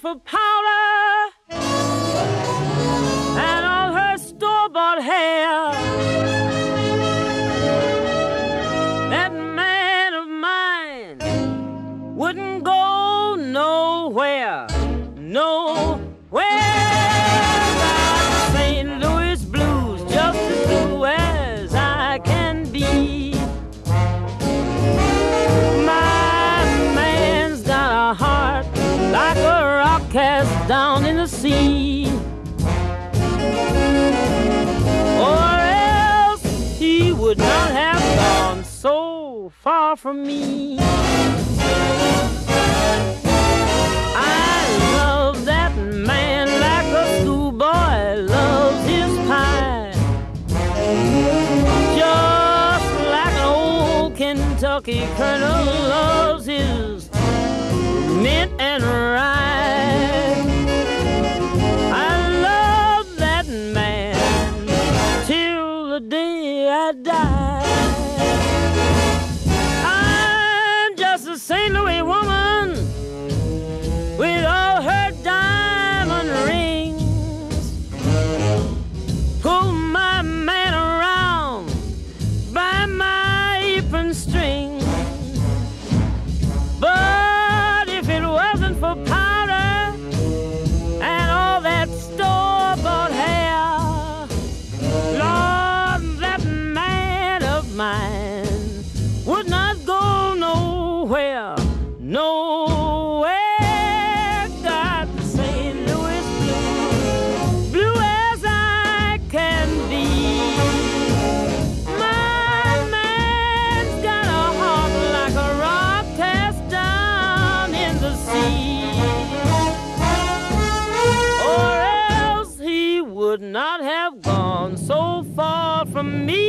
for powder and all her store-bought hair, that man of mine wouldn't go nowhere, nowhere. Got St. Louis blues, just as blue as I can be. My man's got a heart like a rock cast down in the sea, or else he would not have gone so far from me. I love that man like a schoolboy loves his pie, just like an old Kentucky colonel loves his mint and rye. I love that man till the day I die. I'm just a St. Louis woman with all her diamond rings. Pull my man around by my apron string. But if it wasn't for powder and all that store-bought hair, Lord, that man of mine would not go nowhere, nowhere. Got the St. Louis blues, blue as I can be. My man's got a heart like a rock cast down in the sea, or else he would not have gone so far from me.